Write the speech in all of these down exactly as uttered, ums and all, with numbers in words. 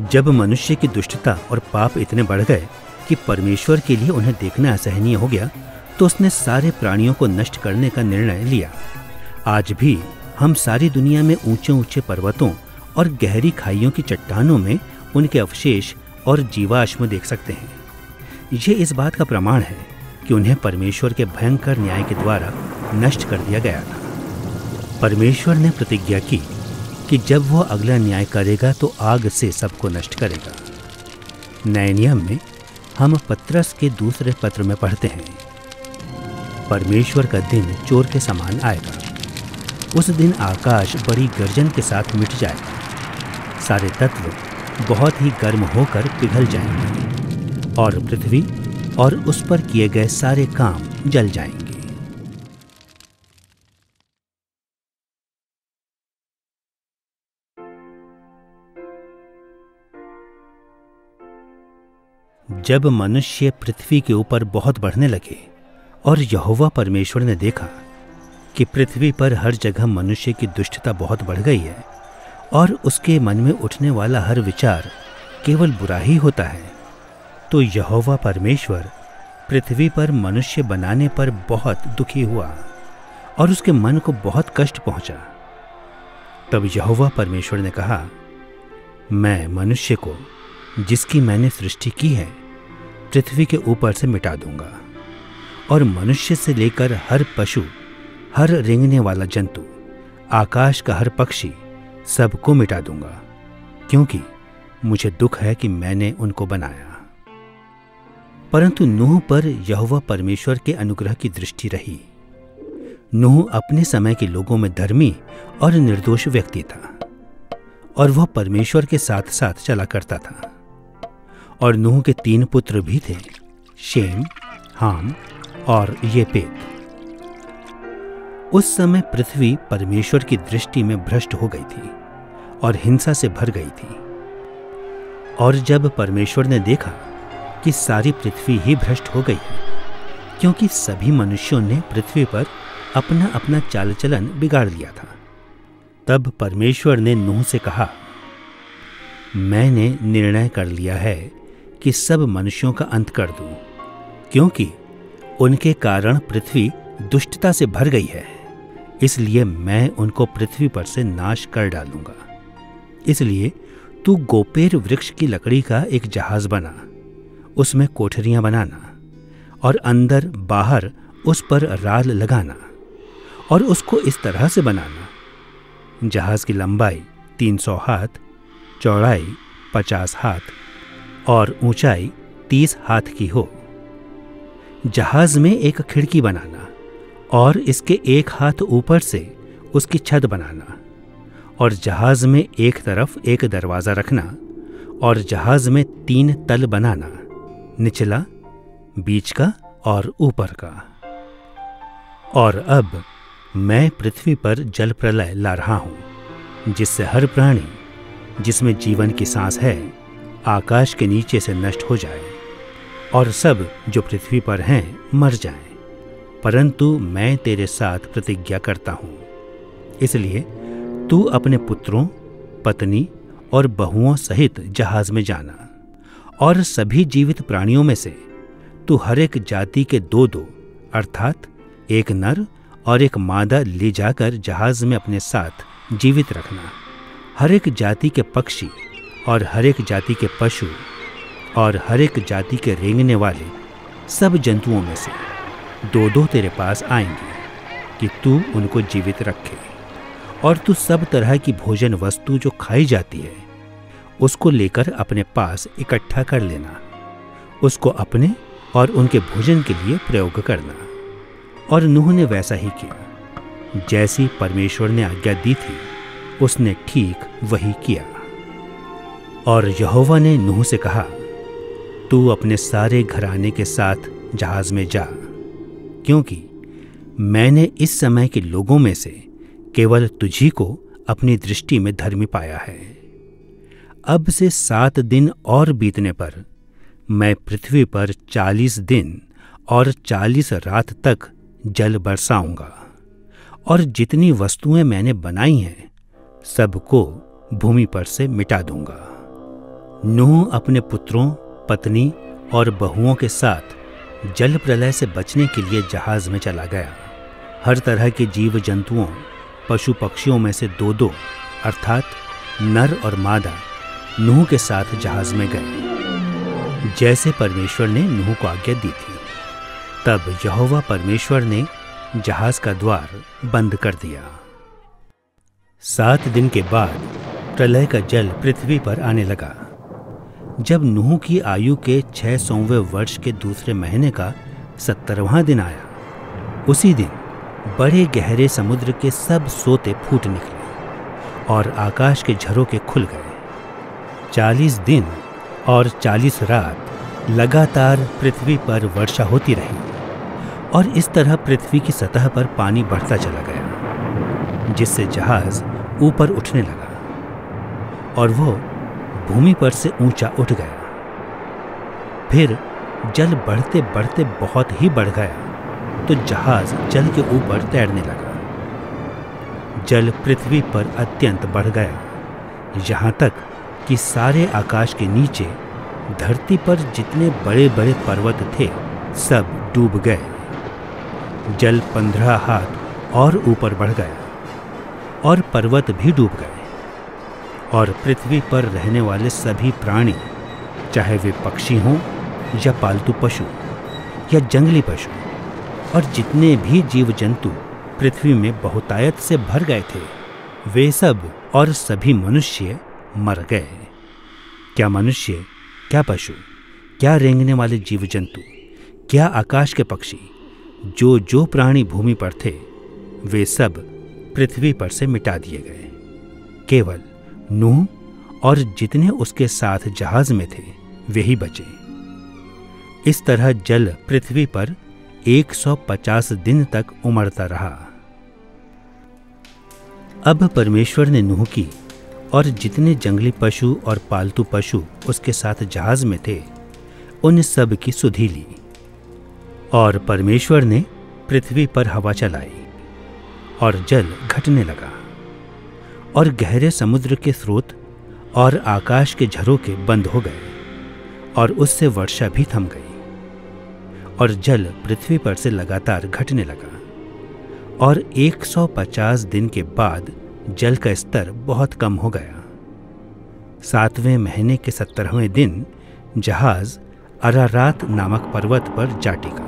जब मनुष्य की दुष्टता और पाप इतने बढ़ गए कि परमेश्वर के लिए उन्हें देखना असहनीय हो गया, तो उसने सारे प्राणियों को नष्ट करने का निर्णय लिया। आज भी हम सारी दुनिया में ऊंचे ऊंचे पर्वतों और गहरी खाइयों की चट्टानों में उनके अवशेष और जीवाश्म देख सकते हैं। ये इस बात का प्रमाण है कि उन्हें परमेश्वर के भयंकर न्याय के द्वारा नष्ट कर दिया गया था। परमेश्वर ने प्रतिज्ञा की कि जब वह अगला न्याय करेगा तो आग से सबको नष्ट करेगा। नए नियम में हम पत्रस के दूसरे पत्र में पढ़ते हैं, परमेश्वर का दिन चोर के समान आएगा। उस दिन आकाश बड़ी गर्जन के साथ मिट जाएगा, सारे तत्व बहुत ही गर्म होकर पिघल जाएंगे और पृथ्वी और उस पर किए गए सारे काम जल जाएंगे। जब मनुष्य पृथ्वी के ऊपर बहुत बढ़ने लगे और यहोवा परमेश्वर ने देखा कि पृथ्वी पर हर जगह मनुष्य की दुष्टता बहुत बढ़ गई है और उसके मन में उठने वाला हर विचार केवल बुरा ही होता है, तो यहोवा परमेश्वर पृथ्वी पर मनुष्य बनाने पर बहुत दुखी हुआ और उसके मन को बहुत कष्ट पहुंचा। तब यहोवा परमेश्वर ने कहा, मैं मनुष्य को जिसकी मैंने सृष्टि की है पृथ्वी के ऊपर से मिटा दूंगा और मनुष्य से लेकर हर पशु, हर रेंगने वाला जंतु, आकाश का हर पक्षी, सबको मिटा दूंगा, क्योंकि मुझे दुख है कि मैंने उनको बनाया। परंतु नूह पर यहोवा परमेश्वर के अनुग्रह की दृष्टि रही। नूह अपने समय के लोगों में धर्मी और निर्दोष व्यक्ति था और वह परमेश्वर के साथ साथ चला करता था। और नूह के तीन पुत्र भी थे, शेम, हाम और येपेत। उस समय पृथ्वी परमेश्वर की दृष्टि में भ्रष्ट हो गई थी और हिंसा से भर गई थी। और जब परमेश्वर ने देखा कि सारी पृथ्वी ही भ्रष्ट हो गई है, क्योंकि सभी मनुष्यों ने पृथ्वी पर अपना अपना चाल चलन बिगाड़ लिया था, तब परमेश्वर ने नूह से कहा, मैंने निर्णय कर लिया है कि सब मनुष्यों का अंत कर दूं, क्योंकि उनके कारण पृथ्वी दुष्टता से भर गई है। इसलिए मैं उनको पृथ्वी पर से नाश कर डालूंगा। इसलिए तू गोपेर वृक्ष की लकड़ी का एक जहाज बना, उसमें कोठरियां बनाना और अंदर बाहर उस पर राल लगाना और उसको इस तरह से बनाना, जहाज की लंबाई तीन सौ हाथ, चौड़ाई पचास हाथ और ऊंचाई तीस हाथ की हो। जहाज में एक खिड़की बनाना और इसके एक हाथ ऊपर से उसकी छत बनाना और जहाज में एक तरफ एक दरवाज़ा रखना और जहाज में तीन तल बनाना, निचला, बीच का और ऊपर का। और अब मैं पृथ्वी पर जल प्रलय ला रहा हूं, जिससे हर प्राणी जिसमें जीवन की सांस है आकाश के नीचे से नष्ट हो जाए और सब जो पृथ्वी पर हैं मर जाएं। परंतु मैं तेरे साथ प्रतिज्ञा करता हूं, इसलिए तू अपने पुत्रों, पत्नी और बहुओं सहित जहाज में जाना और सभी जीवित प्राणियों में से तू हर एक जाति के दो दो अर्थात एक नर और एक मादा ले जाकर जहाज में अपने साथ जीवित रखना। हर एक जाति के पक्षी और हर एक जाति के पशु और हर एक जाति के रेंगने वाले सब जंतुओं में से दो दो तेरे पास आएंगे कि तू उनको जीवित रखे। और तू सब तरह की भोजन वस्तु जो खाई जाती है उसको लेकर अपने पास इकट्ठा कर लेना, उसको अपने और उनके भोजन के लिए प्रयोग करना। और नूह ने वैसा ही किया, जैसी परमेश्वर ने आज्ञा दी थी उसने ठीक वही किया। और यहोवा ने नूह से कहा, तू अपने सारे घराने के साथ जहाज में जा, क्योंकि मैंने इस समय के लोगों में से केवल तुझी को अपनी दृष्टि में धर्मी पाया है। अब से सात दिन और बीतने पर मैं पृथ्वी पर चालीस दिन और चालीस रात तक जल बरसाऊंगा और जितनी वस्तुएं मैंने बनाई हैं सबको भूमि पर से मिटा दूंगा। नूह अपने पुत्रों, पत्नी और बहुओं के साथ जल प्रलय से बचने के लिए जहाज में चला गया। हर तरह के जीव जंतुओं, पशु पक्षियों में से दो दो अर्थात नर और मादा नूह के साथ जहाज में गए, जैसे परमेश्वर ने नूह को आज्ञा दी थी। तब यहोवा परमेश्वर ने जहाज का द्वार बंद कर दिया। सात दिन के बाद प्रलय का जल पृथ्वी पर आने लगा। जब नूह की आयु के छह सौवें वर्ष के दूसरे महीने का सत्तरवां दिन आया, उसी दिन बड़े गहरे समुद्र के सब सोते फूट निकले और आकाश के झरोखे खुल गए। चालीस दिन और चालीस रात लगातार पृथ्वी पर वर्षा होती रही और इस तरह पृथ्वी की सतह पर पानी बढ़ता चला गया, जिससे जहाज ऊपर उठने लगा और वो भूमि पर से ऊंचा उठ गया। फिर जल बढ़ते बढ़ते बहुत ही बढ़ गया तो जहाज जल के ऊपर तैरने लगा। जल पृथ्वी पर अत्यंत बढ़ गया, यहाँ तक कि सारे आकाश के नीचे धरती पर जितने बड़े बड़े पर्वत थे सब डूब गए। जल पंद्रह हाथ और ऊपर बढ़ गया और पर्वत भी डूब गए और पृथ्वी पर रहने वाले सभी प्राणी, चाहे वे पक्षी हों या पालतू पशु या जंगली पशु, और जितने भी जीव जंतु पृथ्वी में बहुतायत से भर गए थे, वे सब और सभी मनुष्य मर गए। क्या मनुष्य, क्या पशु, क्या रेंगने वाले जीव जंतु, क्या आकाश के पक्षी, जो जो प्राणी भूमि पर थे, वे सब पृथ्वी पर से मिटा दिए गए। केवल नूह और जितने उसके साथ जहाज में थे वे ही बचे। इस तरह जल पृथ्वी पर एक सौ पचास दिन तक उमड़ता रहा। अब परमेश्वर ने नूह की और जितने जंगली पशु और पालतू पशु उसके साथ जहाज में थे, उन सब की सुधि ली। और परमेश्वर ने पृथ्वी पर हवा चलाई और जल घटने लगा और गहरे समुद्र के स्रोत और आकाश के झरोखे बंद हो गए और उससे वर्षा भी थम गई और जल पृथ्वी पर से लगातार घटने लगा। और एक सौ पचास दिन के बाद जल का स्तर बहुत कम हो गया। सातवें महीने के सत्तरवें दिन जहाज अरारात नामक पर्वत पर जा टिका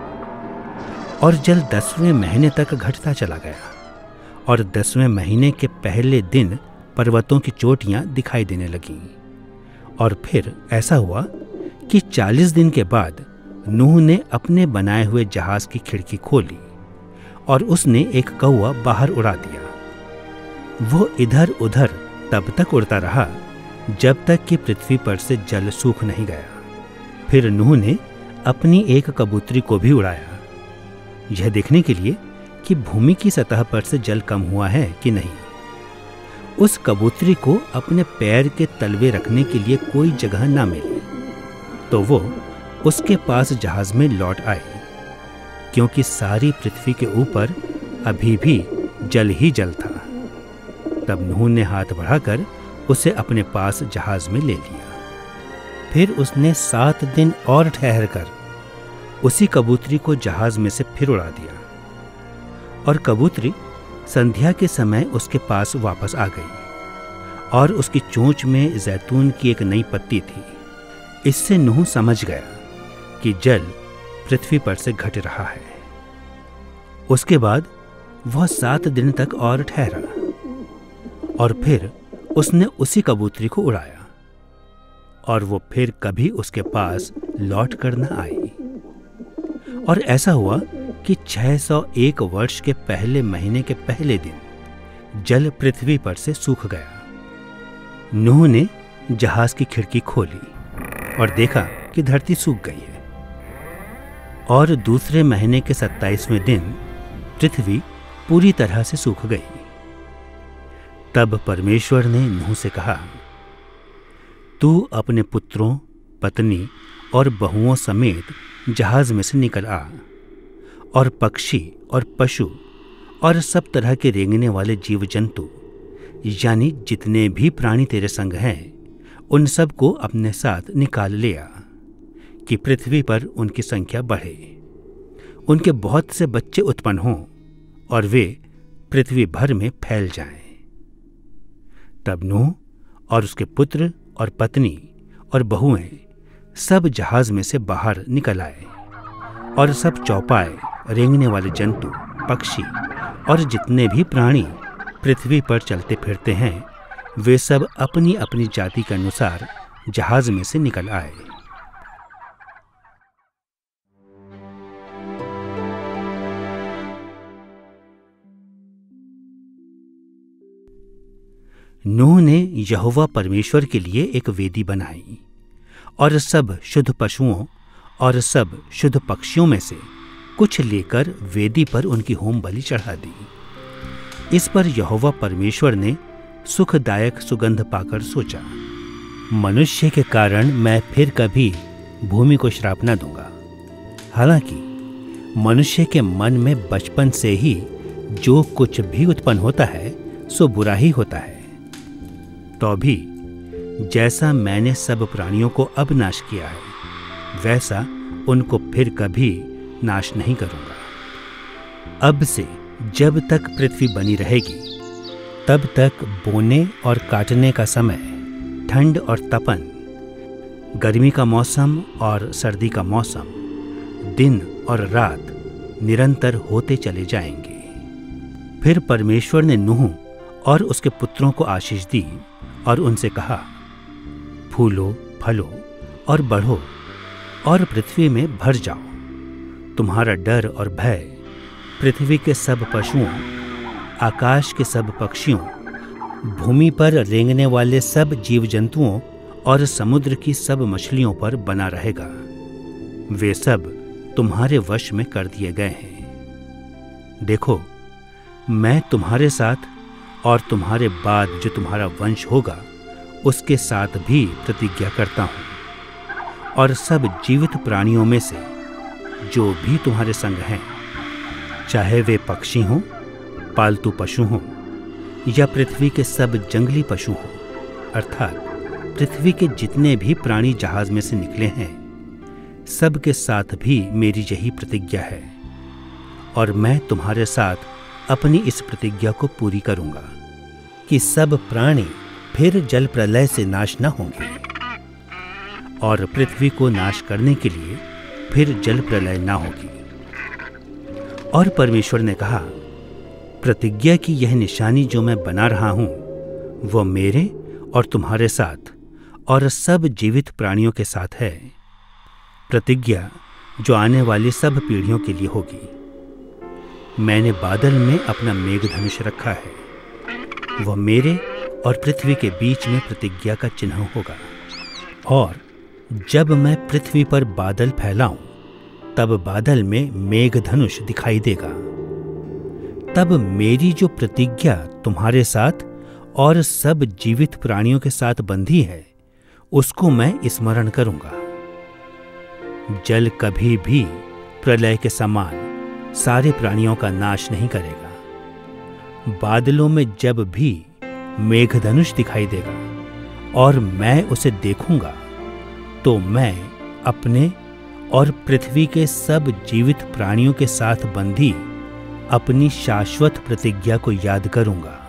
और जल दसवें महीने तक घटता चला गया और दसवें महीने के पहले दिन पर्वतों की चोटियां दिखाई देने लगीं। और फिर ऐसा हुआ कि चालीस दिन के बाद नूह ने अपने बनाए हुए जहाज की खिड़की खोली और उसने एक कौवा बाहर उड़ा दिया। वो इधर उधर तब तक उड़ता रहा जब तक कि पृथ्वी पर से जल सूख नहीं गया। फिर नूह ने अपनी एक कबूतरी को भी उड़ाया, यह देखने के लिए कि भूमि की सतह पर से जल कम हुआ है कि नहीं। उस कबूतरी को अपने पैर के तलवे रखने के लिए कोई जगह ना मिली, तो वो उसके पास जहाज में लौट आई, क्योंकि सारी पृथ्वी के ऊपर अभी भी जल ही जल था। तब नूह ने हाथ बढ़ाकर उसे अपने पास जहाज में ले लिया। फिर उसने सात दिन और ठहर कर उसी कबूतरी को जहाज में से फिर उड़ा दिया और कबूतरी संध्या के समय उसके पास वापस आ गई और उसकी चोंच में जैतून की एक नई पत्ती थी। इससे नूह समझ गया कि जल पृथ्वी पर से घट रहा है। उसके बाद वह सात दिन तक और ठहरा और फिर उसने उसी कबूतरी को उड़ाया और वो फिर कभी उसके पास लौट कर न आई। और ऐसा हुआ कि छह सौ एक वर्ष के पहले महीने के पहले दिन जल पृथ्वी पर से सूख गया। नूह ने जहाज की खिड़की खोली और देखा कि धरती सूख गई है। और दूसरे महीने के सत्ताईसवें दिन पृथ्वी पूरी तरह से सूख गई। तब परमेश्वर ने नूह से कहा, तू अपने पुत्रों, पत्नी और बहुओं समेत जहाज में से निकल आ और पक्षी और पशु और सब तरह के रेंगने वाले जीव जंतु, यानी जितने भी प्राणी तेरे संग हैं, उन सब को अपने साथ निकाल लिया कि पृथ्वी पर उनकी संख्या बढ़े, उनके बहुत से बच्चे उत्पन्न हों और वे पृथ्वी भर में फैल जाएं। तब नूह और उसके पुत्र और पत्नी और बहुएं सब जहाज में से बाहर निकल आए, और सब चौपाए, रेंगने वाले जंतु, पक्षी और जितने भी प्राणी पृथ्वी पर चलते फिरते हैं, वे सब अपनी अपनी जाति के अनुसार जहाज में से निकल आए। नूह ने यहोवा परमेश्वर के लिए एक वेदी बनाई और सब शुद्ध पशुओं और सब शुद्ध पक्षियों में से कुछ लेकर वेदी पर उनकी होम बलि चढ़ा दी। इस पर यहोवा परमेश्वर ने सुखदायक सुगंध पाकर सोचा, मनुष्य के कारण मैं फिर कभी भूमि को श्राप न दूंगा। हालांकि मनुष्य के मन में बचपन से ही जो कुछ भी उत्पन्न होता है सो बुरा ही होता है, तो भी जैसा मैंने सब प्राणियों को अब नाश किया है, वैसा उनको फिर कभी नाश नहीं करूंगा। अब से जब तक पृथ्वी बनी रहेगी, तब तक बोने और काटने का समय, ठंड और तपन, गर्मी का मौसम और सर्दी का मौसम, दिन और रात निरंतर होते चले जाएंगे। फिर परमेश्वर ने नूह और उसके पुत्रों को आशीष दी और उनसे कहा, फूलो, फलो और बढ़ो और पृथ्वी में भर जाओ। तुम्हारा डर और भय पृथ्वी के सब पशुओं, आकाश के सब पक्षियों, भूमि पर रेंगने वाले सब जीव जंतुओं और समुद्र की सब मछलियों पर बना रहेगा। वे सब तुम्हारे वश में कर दिए गए हैं। देखो, मैं तुम्हारे साथ और तुम्हारे बाद जो तुम्हारा वंश होगा उसके साथ भी प्रतिज्ञा करता हूँ, और सब जीवित प्राणियों में से जो भी तुम्हारे संग हैं, चाहे वे पक्षी हों, पालतू पशु हों या पृथ्वी के सब जंगली पशु हों, अर्थात पृथ्वी के जितने भी प्राणी जहाज में से निकले हैं, सब के साथ भी मेरी यही प्रतिज्ञा है, और मैं तुम्हारे साथ अपनी इस प्रतिज्ञा को पूरी करूंगा कि सब प्राणी फिर जल प्रलय से नाश न होंगे, और पृथ्वी को नाश करने के लिए फिर जल प्रलय न होगी। और परमेश्वर ने कहा, प्रतिज्ञा की यह निशानी जो मैं बना रहा हूं, वो मेरे और तुम्हारे साथ और सब जीवित प्राणियों के साथ है, प्रतिज्ञा जो आने वाली सब पीढ़ियों के लिए होगी। मैंने बादल में अपना मेघधनुष रखा है, वह मेरे और पृथ्वी के बीच में प्रतिज्ञा का चिन्ह होगा। और जब मैं पृथ्वी पर बादल फैलाऊं, तब बादल में मेघधनुष दिखाई देगा। तब मेरी जो प्रतिज्ञा तुम्हारे साथ और सब जीवित प्राणियों के साथ बंधी है, उसको मैं स्मरण करूंगा। जल कभी भी प्रलय के समान सारे प्राणियों का नाश नहीं करेगा। बादलों में जब भी मेघधनुष दिखाई देगा और मैं उसे देखूंगा, तो मैं अपने और पृथ्वी के सब जीवित प्राणियों के साथ बंधी अपनी शाश्वत प्रतिज्ञा को याद करूंगा।